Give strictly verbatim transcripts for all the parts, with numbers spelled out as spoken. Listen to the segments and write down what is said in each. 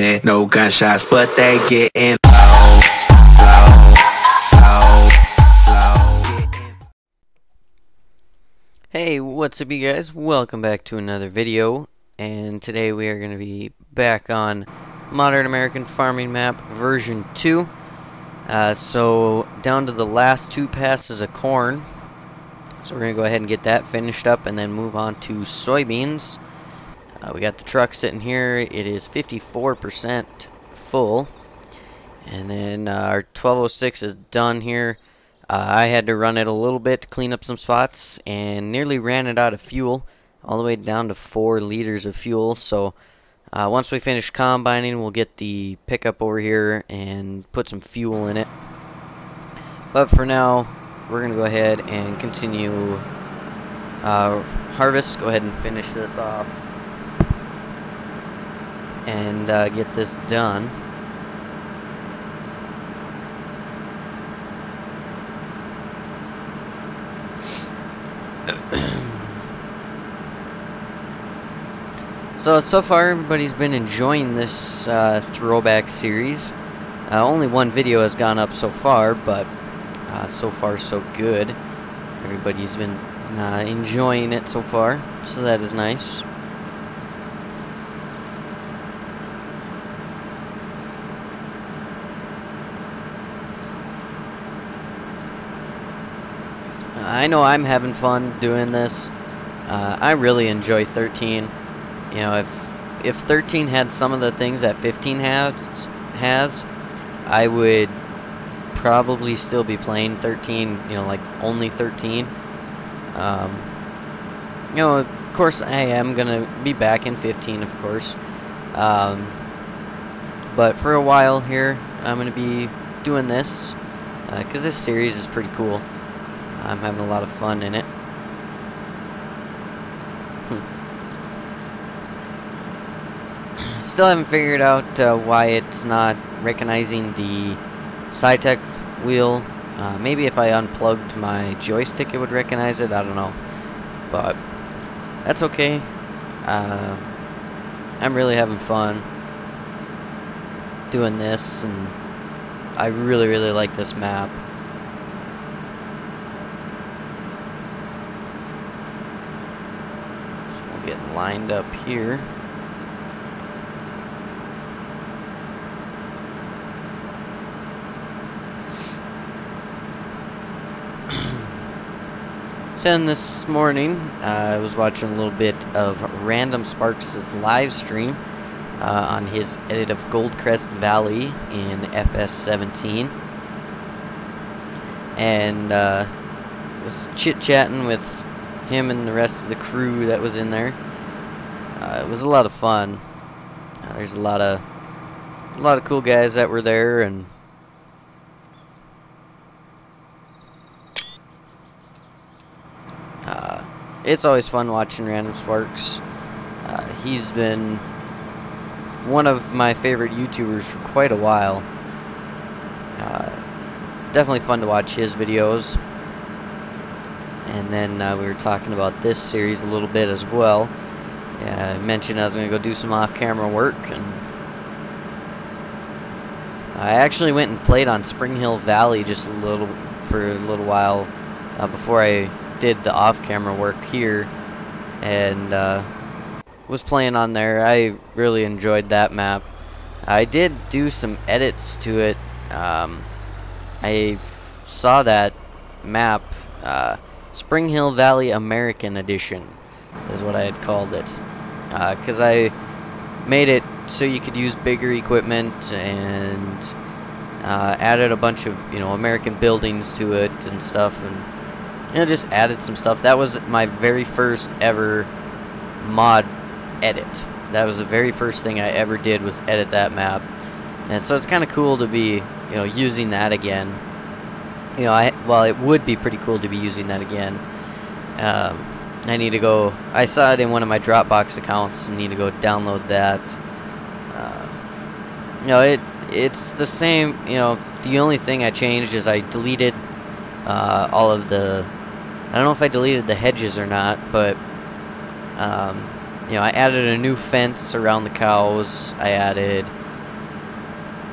hear no gunshots, but they getting low, low, low, low. Hey, what's up you guys? Welcome back to another video, and today we are going to be back on Modern American Farming Map version two. Uh, so down to the last two passes of corn, so we're going to go ahead and get that finished up and then move on to soybeans. Uh, we got the truck sitting here. It is fifty-four percent full, and then uh, our twelve oh six is done here. Uh, I had to run it a little bit to clean up some spots and nearly ran it out of fuel, all the way down to four liters of fuel. So uh, once we finish combining, we'll get the pickup over here and put some fuel in it. But for now, we're going to go ahead and continue uh, harvest. Go ahead and finish this off and uh, get this done. So, so far everybody's been enjoying this uh, throwback series. Uh, only one video has gone up so far, but uh, so far so good. Everybody's been uh, enjoying it so far, so that is nice. I know I'm having fun doing this. Uh, I really enjoy thirteen. You know, if if thirteen had some of the things that fifteen has, has, I would probably still be playing thirteen. You know, like only thirteen. Um, you know, of course, I am gonna be back in fifteen, of course. Um, but for a while here, I'm gonna be doing this because uh, this series is pretty cool. I'm having a lot of fun in it. Hmm. Still haven't figured out uh, why it's not recognizing the SciTech wheel. Uh, maybe if I unplugged my joystick it would recognize it. I don't know. But that's okay. Uh, I'm really having fun doing this, and I really, really like this map. Getting lined up here. So this morning, uh, I was watching a little bit of Random Sparks' live stream uh, on his edit of Goldcrest Valley in F S seventeen, and uh, was chit-chatting with him and the rest of the crew that was in there. Uh, it was a lot of fun. Uh, there's a lot of a lot of cool guys that were there, and uh, it's always fun watching Random Sparks. Uh, he's been one of my favorite YouTubers for quite a while. Uh, definitely fun to watch his videos. And then uh, we were talking about this series a little bit as well. Yeah, I mentioned I was going to go do some off-camera work, and I actually went and played on Spring Hill Valley just a little for a little while uh, before I did the off-camera work here, and uh, was playing on there. I really enjoyed that map. I did do some edits to it. Um, I saw that map. Uh, Spring Hill Valley American Edition is what I had called it, because uh, I made it so you could use bigger equipment, and uh, added a bunch of you know American buildings to it and stuff, and you know just added some stuff. That was my very first ever mod edit. That was the very first thing I ever did, was edit that map, and so it's kind of cool to be you know using that again. You know, I well, it would be pretty cool to be using that again. Um, I need to go. I saw it in one of my Dropbox accounts, and need to go download that. Uh, you know, it it's the same. You know, the only thing I changed is I deleted uh, all of the. I don't know if I deleted the hedges or not, but um, you know, I added a new fence around the cows. I added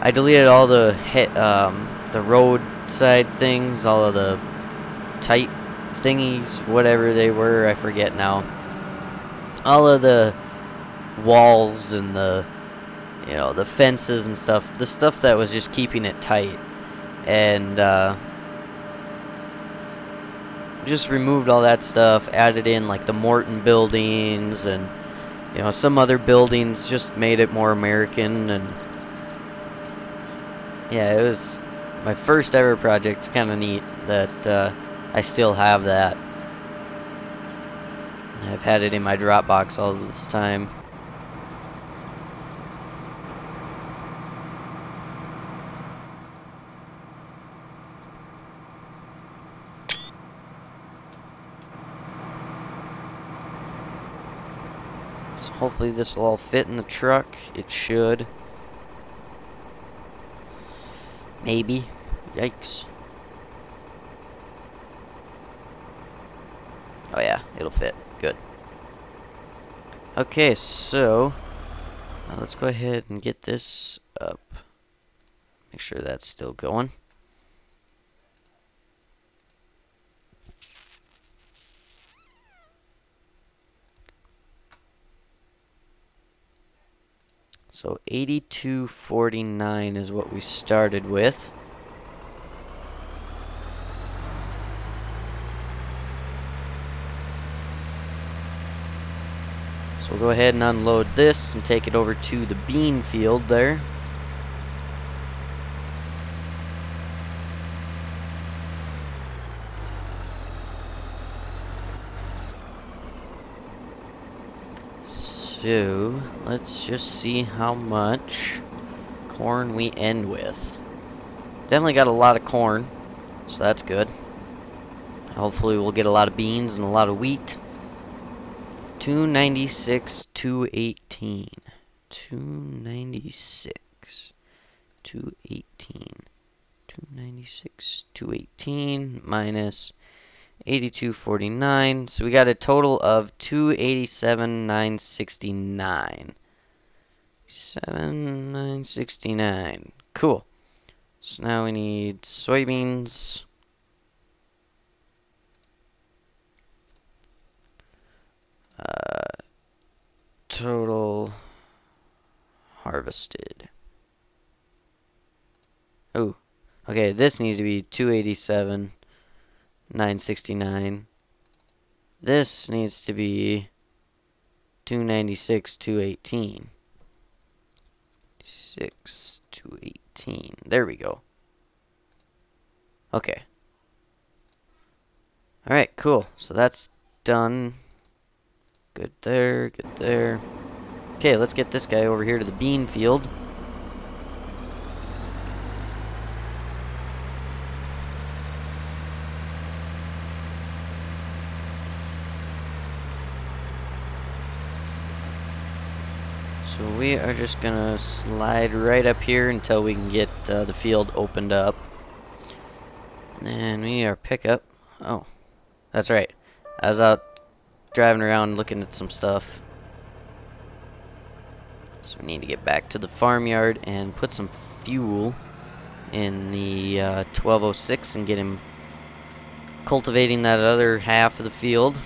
I deleted all the hit, um, the roadside things, all of the tight thingies, whatever they were, I forget now. All of the walls and the, you know, the fences and stuff, the stuff that was just keeping it tight. And, uh, just removed all that stuff, added in like the Morton buildings and, you know, some other buildings, just made it more American. And yeah, it was my first ever project. It's kind of neat that uh, I still have that. I've had it in my Dropbox all this time. So hopefully this will all fit in the truck. It should. Maybe. Yikes. Oh yeah, it'll fit. Good. Okay, so now let's go ahead and get this up. Make sure that's still going. So eighty-two forty-nine is what we started with. So we'll go ahead and unload this and take it over to the bean field there. So let's just see how much corn we end with. Definitely got a lot of corn, so that's good. Hopefully we'll get a lot of beans and a lot of wheat. two ninety-six, two eighteen. two ninety-six, two eighteen. two ninety-six, two eighteen minus eighty-two forty-nine. So we got a total of two eighty-seven, nine sixty-nine. seven nine sixty-nine. Cool. So now we need soybeans. Uh, total harvested. Oh, okay. This needs to be two eighty-seven, nine sixty-nine. This needs to be two ninety-six, two eighteen. six, two eighteen. There we go. Okay. Alright, cool. So that's done. Good there, good there. Okay, let's get this guy over here to the bean field. So we are just gonna slide right up here until we can get uh, the field opened up. And then we need our pickup. Oh, that's right. I was out driving around looking at some stuff. So we need to get back to the farmyard and put some fuel in the uh, twelve oh six and get him cultivating that other half of the field.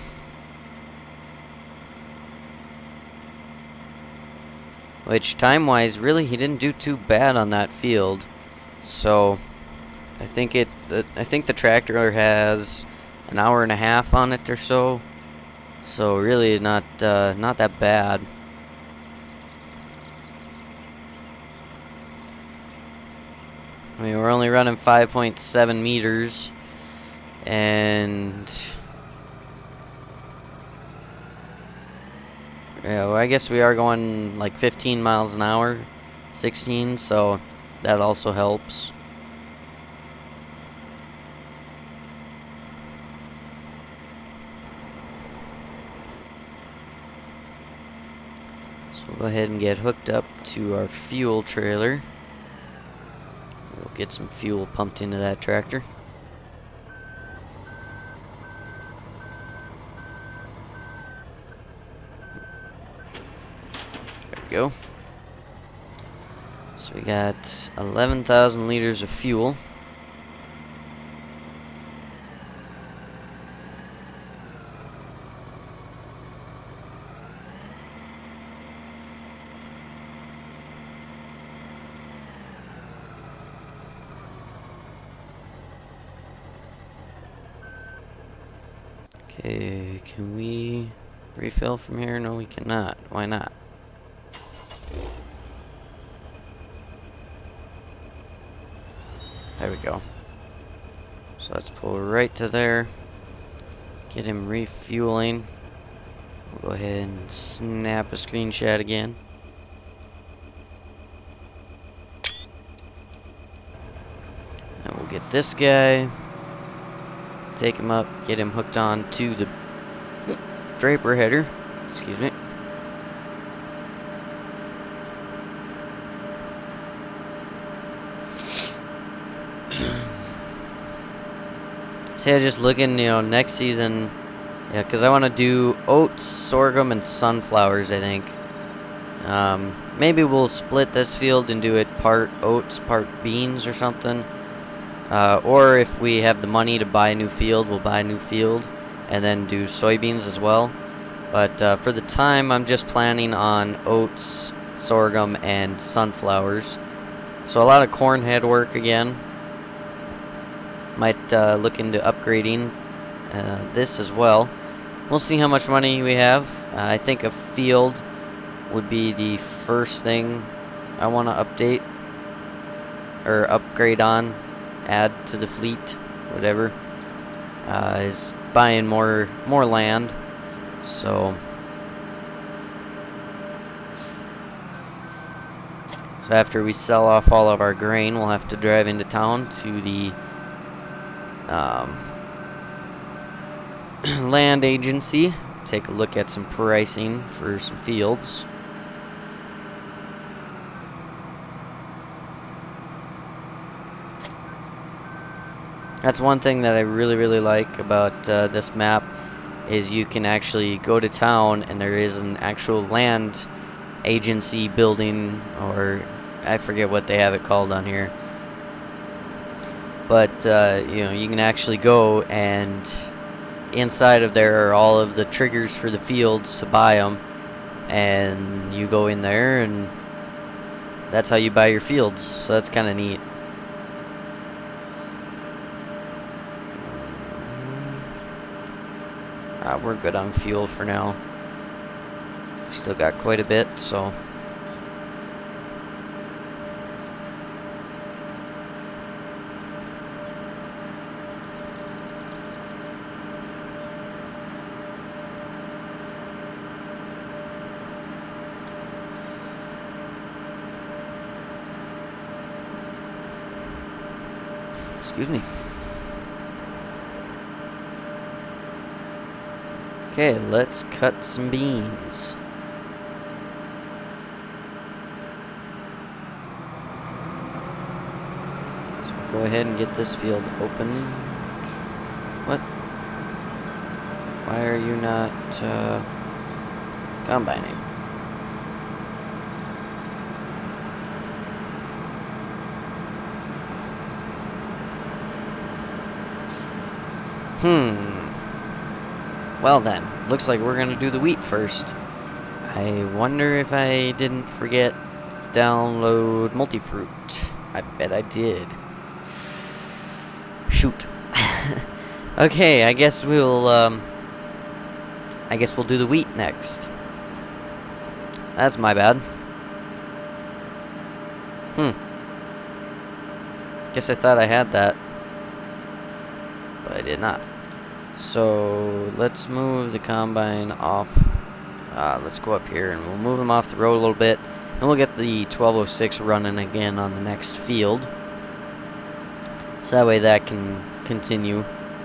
Which, time-wise, really, he didn't do too bad on that field. So, I think it. The, I think the tractor has an hour and a half on it or so. So, really, not uh, not that bad. I mean, we're only running five point seven meters, and yeah, well, I guess we are going like fifteen miles an hour, sixteen, so that also helps. So we'll go ahead and get hooked up to our fuel trailer. We'll get some fuel pumped into that tractor. There we go. So we got eleven thousand liters of fuel. Okay, can we refill from here? No, we cannot. Why not? There we go. So let's pull right to there. Get him refueling. We'll go ahead and snap a screenshot again. And we'll get this guy. Take him up, get him hooked on to the Draper header. Excuse me. So yeah, just looking, you know, next season, yeah, because I want to do oats, sorghum, and sunflowers, I think. Um, maybe we'll split this field and do it part oats, part beans or something. Uh, or if we have the money to buy a new field, we'll buy a new field and then do soybeans as well. But uh, for the time, I'm just planning on oats, sorghum, and sunflowers. So a lot of corn head work again. Might uh, look into upgrading uh, this as well. We'll see how much money we have. Uh, I think a field would be the first thing I want to update or upgrade on, add to the fleet, whatever. Uh, is buying more more land. So, so after we sell off all of our grain, we'll have to drive into town to the Um, land agency, take a look at some pricing for some fields. That's one thing that I really really like about uh, this map, is you can actually go to town and there is an actual land agency building, or I forget what they have it called on here. But, uh, you know, you can actually go, and inside of there are all of the triggers for the fields to buy them. And you go in there, and that's how you buy your fields. So that's kind of neat. Uh, we're good on fuel for now. We still got quite a bit, so... Excuse me. Okay, let's cut some beans. So we'll go ahead and get this field open. What? Why are you not uh, combining? Hmm. Well then, looks like we're gonna do the wheat first. I wonder if I didn't forget to download Multifruit. I bet I did. Shoot. Okay, I guess we'll um I guess we'll do the wheat next. That's my bad. Hmm. Guess I thought I had that, but I did not. So let's move the combine off. Uh, let's go up here and we'll move them off the road a little bit, and we'll get the twelve oh six running again on the next field. So that way that can continue.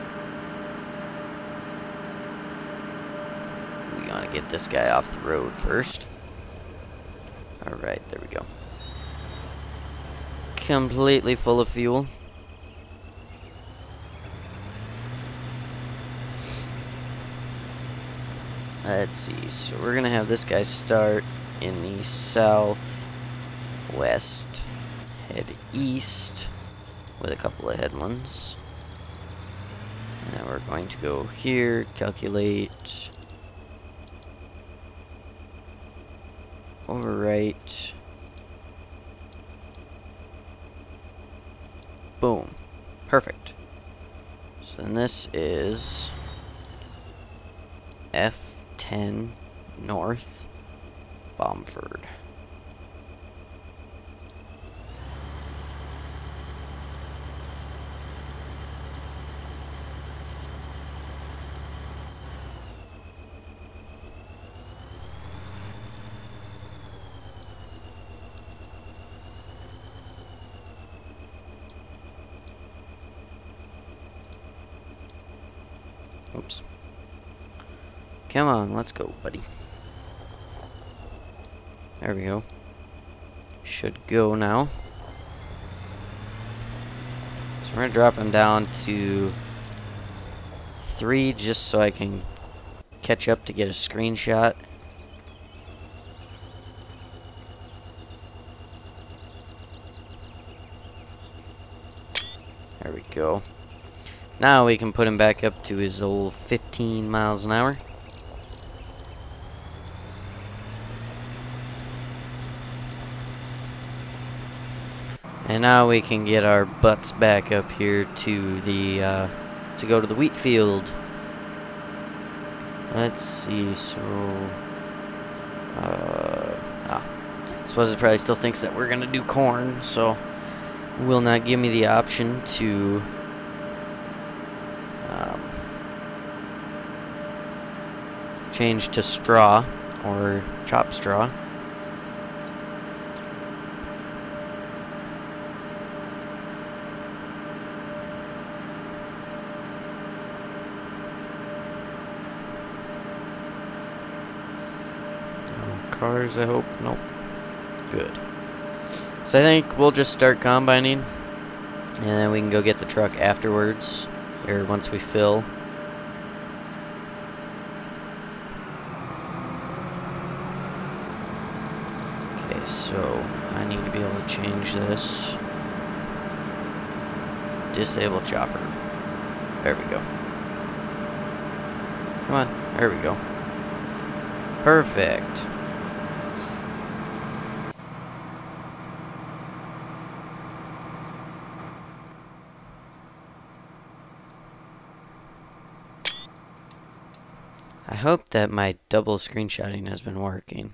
We want to get this guy off the road first. Alright, there we go. Completely full of fuel. Let's see, so we're gonna have this guy start in the south west, head east with a couple of headlands. And then we're going to go here, calculate overwrite. Boom. Perfect. So then this is F ten North Bomford. Oops. Come on, let's go, buddy. There we go. Should go now. So we're gonna drop him down to three just so I can catch up to get a screenshot. There we go. Now we can put him back up to his old fifteen miles an hour. And now we can get our butts back up here to the uh, to go to the wheat field. Let's see. So, uh, ah, I suppose it probably still thinks that we're gonna do corn, so will not give me the option to. Um, change to straw or chop straw. No cars, I hope. Nope. Good. So I think we'll just start combining, and then we can go get the truck afterwards. Or once we fill. Okay, so I need to be able to change this. Disable chopper. There we go. Come on, there we go. Perfect. I hope that my double screenshotting has been working.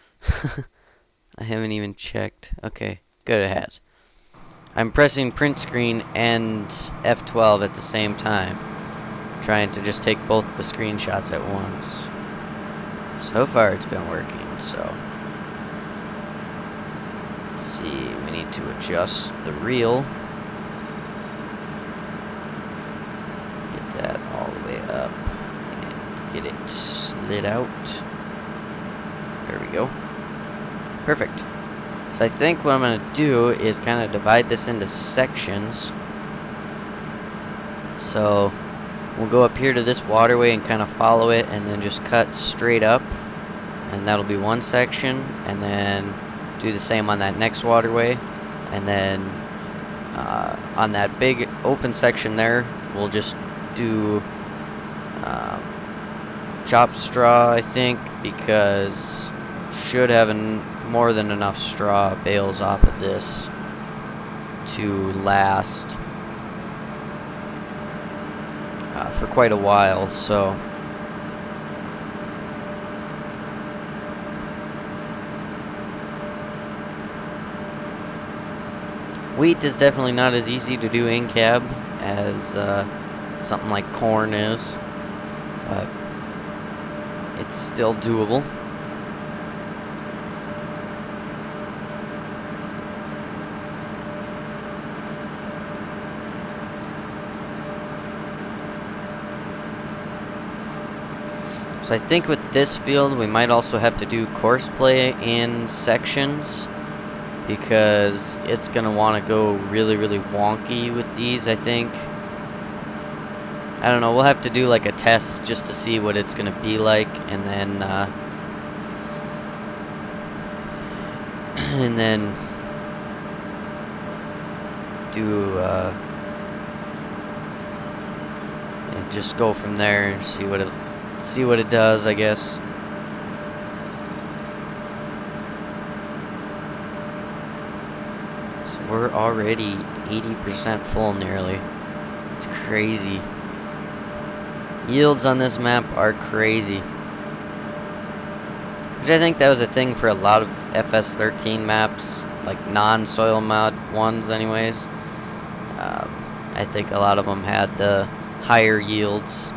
I haven't even checked. Okay, good, it has. I'm pressing print screen and F twelve at the same time, trying to just take both the screenshots at once. So far it's been working, so let's see, we need to adjust the reel. Get that all the way up. Get it slid out. There we go. Perfect. So I think what I'm going to do is kind of divide this into sections. So we'll go up here to this waterway and kind of follow it and then just cut straight up. And that'll be one section. And then do the same on that next waterway. And then uh, on that big open section there, we'll just do... Um, chop straw, I think, because should have an, more than enough straw bales off of this to last uh, for quite a while. So wheat is definitely not as easy to do in cab as uh, something like corn is, but it's still doable. So I think with this field we might also have to do course play in sections, because it's gonna want to go really really wonky with these, I think. I don't know, we'll have to do like a test just to see what it's gonna be like, and then uh, and then do uh, and just go from there and see what it see what it does, I guess. So we're already eighty percent full nearly. It's crazy. Yields on this map are crazy. Which I think that was a thing for a lot of F S thirteen maps, like non-soil mod ones anyways. Um, I think a lot of them had the higher yields.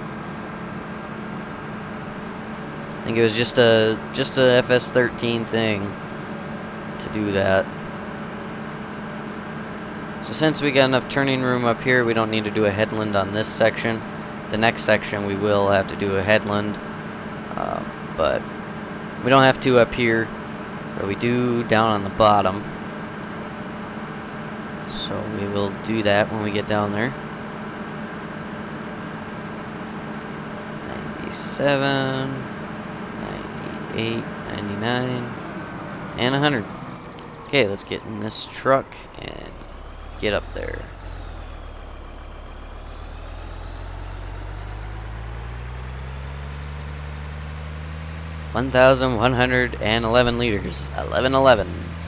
I think it was just a just a F S thirteen thing to do that. So since we got enough turning room up here, we don't need to do a headland on this section. The next section we will have to do a headland, uh, but we don't have to up here, but we do down on the bottom. So we will do that when we get down there. ninety-seven, ninety-eight, ninety-nine, and one hundred. Okay, let's get in this truck and get up there. one thousand one hundred eleven liters. eleven eleven.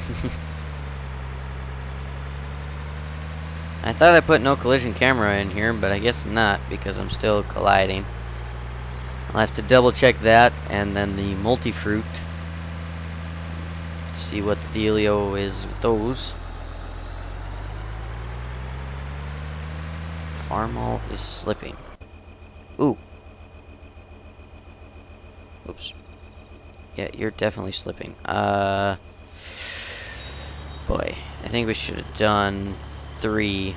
I thought I put no collision camera in here, but I guess not, because I'm still colliding. I'll have to double check that, and then the multi-fruit. See what the dealio is with those. Farmall is slipping. Ooh. Oops. Yeah, you're definitely slipping. Uh, boy, I think we should have done three.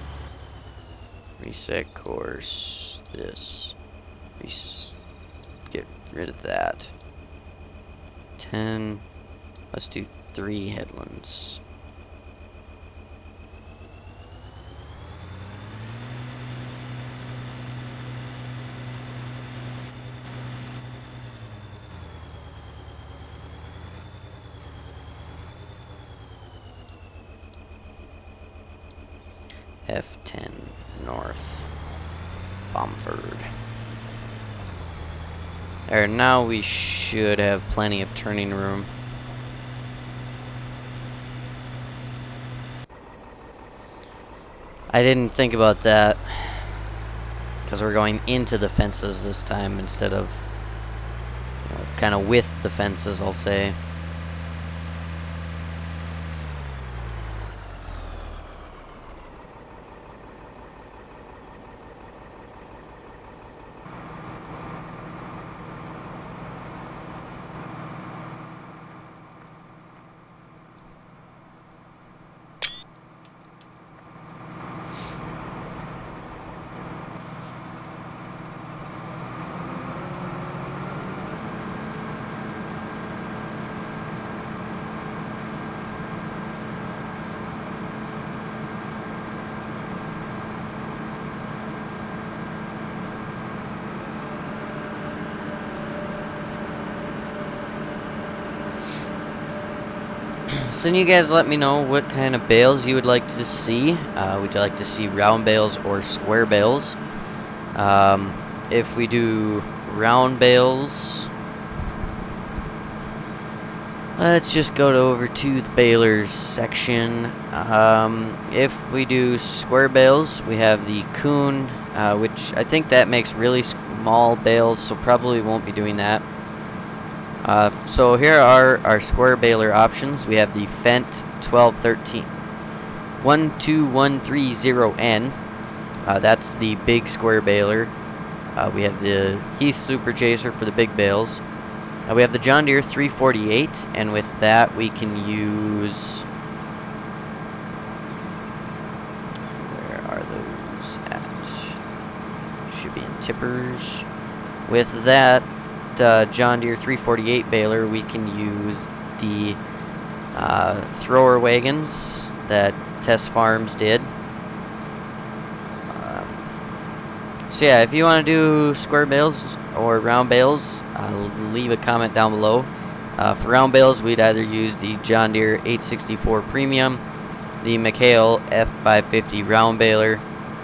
Reset course. This. Res get rid of that. Ten. Let's do three headlands. F ten North Bomford. There, now we should have plenty of turning room. I didn't think about that because we're going into the fences this time instead of, you know, kind of with the fences, I'll say. So you guys let me know what kind of bales you would like to see. Uh, would you like to see round bales or square bales? Um, if we do round bales, let's just go to over to the balers section. Um, if we do square bales, we have the Kuhn, uh, which I think that makes really small bales, so probably won't be doing that. Uh, so here are our square baler options. We have the Fendt twelve thirteen one two one three zero N. Uh, that's the big square baler. Uh, we have the Heath Super Chaser for the big bales. Uh, we have the John Deere three forty-eight, and with that we can use... Where are those at? Should be in tippers. With that Uh, John Deere three forty-eight baler, we can use the uh, thrower wagons that Test Farms did. Um, so yeah, if you want to do square bales or round bales, uh, leave a comment down below. Uh, for round bales, we'd either use the John Deere eight sixty-four Premium the McHale F five fifty round baler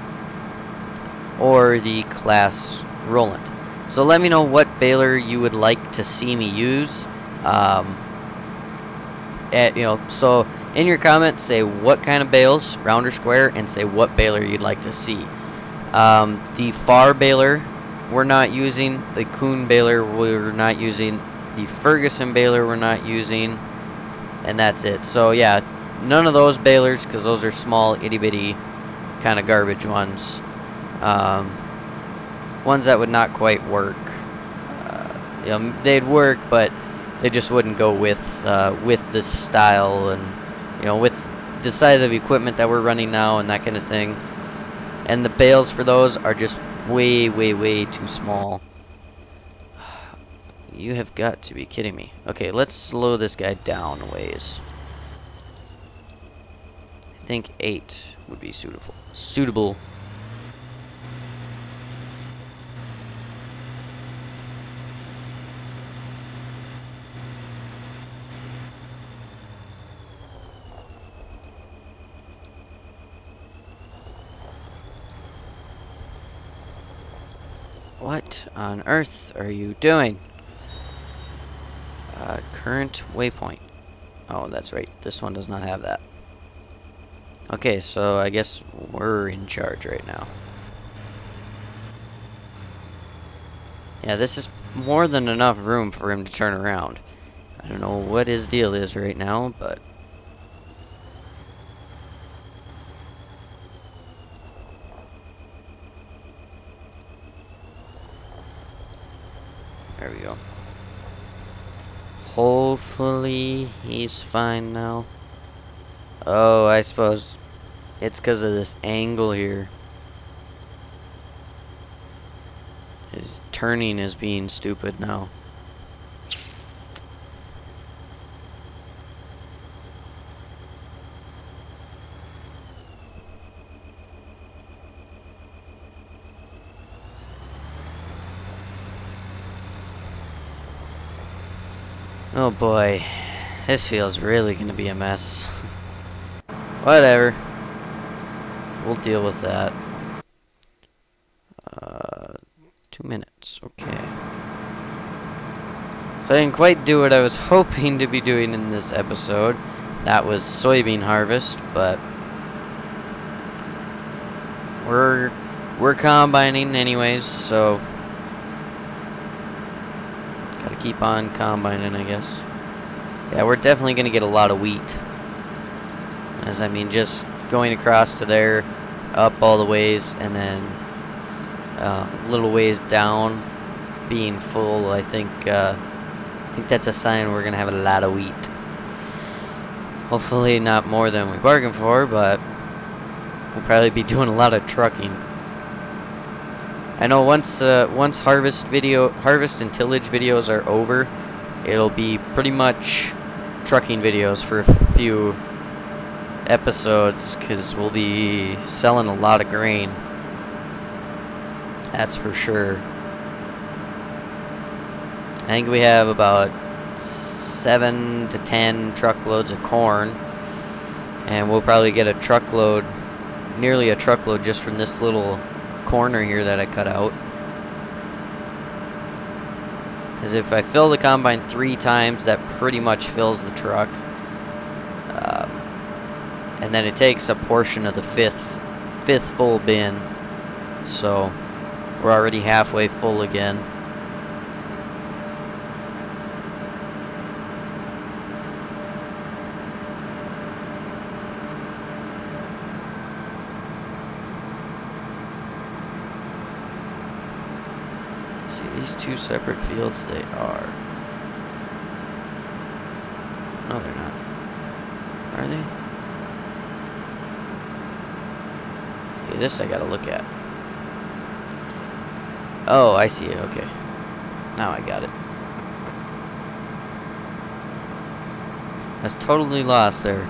or the Claas Roland. So let me know what baler you would like to see me use. Um, at, you know, so in your comments, say what kind of bales, round or square, and say what baler you'd like to see. Um, the Farr baler we're not using, the Kuhn baler we're not using, the Ferguson baler we're not using, and that's it. So yeah, none of those balers, because those are small, itty bitty, kind of garbage ones. Um, ones that would not quite work. Uh, you know, they'd work, but they just wouldn't go with uh, with this style and, you know, with the size of equipment that we're running now and that kind of thing. And the bales for those are just way, way, way too small. You have got to be kidding me. Okay, let's slow this guy down a ways. I think eight would be suitable. Suitable. What on earth are you doing? Uh, current waypoint. Oh, that's right. This one does not have that. Okay, so I guess we're in charge right now. Yeah, this is more than enough room for him to turn around. I don't know what his deal is right now, but... there we go. Hopefully he's fine now. Oh, I suppose it's because of this angle here. His turning is being stupid now. Oh boy, this feels really gonna be a mess. Whatever. We'll deal with that. Uh, two minutes, okay. So I didn't quite do what I was hoping to be doing in this episode. That was soybean harvest, but we're we're combining anyways, so gotta keep on combining, I guess. Yeah, we're definitely gonna get a lot of wheat. As I mean, just going across to there, up all the ways, and then uh, little ways down, being full. I think uh, I think that's a sign we're gonna have a lot of wheat. Hopefully not more than we bargained for, but we'll probably be doing a lot of trucking. I know once uh, once harvest video, harvest and tillage videos are over, it'll be pretty much trucking videos for a few episodes, because we'll be selling a lot of grain. That's for sure. I think we have about seven to ten truckloads of corn, and we'll probably get a truckload, nearly a truckload, just from this little corner here that I cut out. As if I fill the combine three times, that pretty much fills the truck. Um, and then it takes a portion of the fifth fifth full bin, so we're already halfway full again. See, these two separate fields, they are. No, they're not. Are they? Okay, this I gotta look at. Oh, I see it. Okay. Now I got it. I was totally lost there.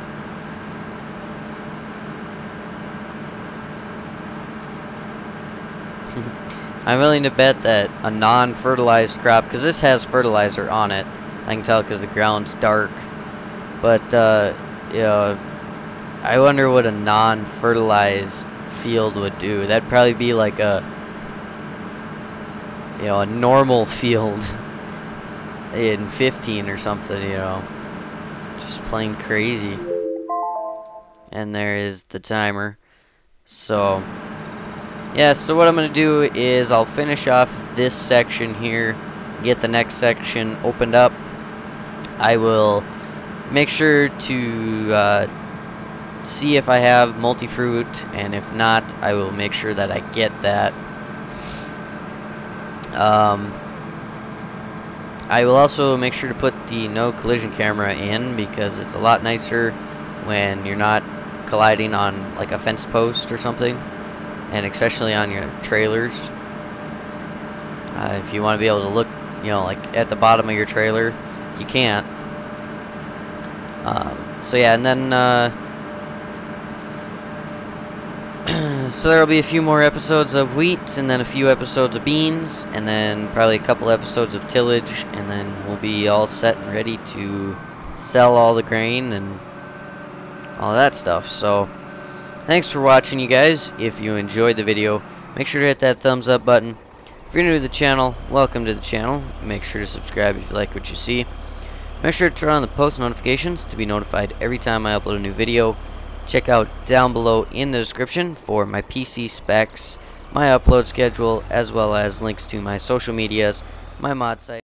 I'm willing to bet that a non-fertilized crop, because this has fertilizer on it, I can tell because the ground's dark, but uh, you know, I wonder what a non-fertilized field would do. That'd probably be like a, you know, a normal field in fifteen or something, you know. Just plain crazy. And there is the timer. So, yeah, so what I'm going to do is I'll finish off this section here, get the next section opened up. I will make sure to uh, see if I have multi-fruit, and if not, I will make sure that I get that. Um, I will also make sure to put the no collision camera in, because it's a lot nicer when you're not colliding on like a fence post or something, and especially on your trailers. Uh, if you want to be able to look, you know, like at the bottom of your trailer, you can't. Um, so yeah, and then uh, so there will be a few more episodes of wheat, and then a few episodes of beans, and then probably a couple episodes of tillage, and then we'll be all set and ready to sell all the grain and all that stuff. So thanks for watching, you guys. If you enjoyed the video, make sure to hit that thumbs up button. If you're new to the channel, welcome to the channel. Make sure to subscribe if you like what you see. Make sure to turn on the post notifications to be notified every time I upload a new video. Check out down below in the description for my P C specs, my upload schedule, as well as links to my social medias, my mod site.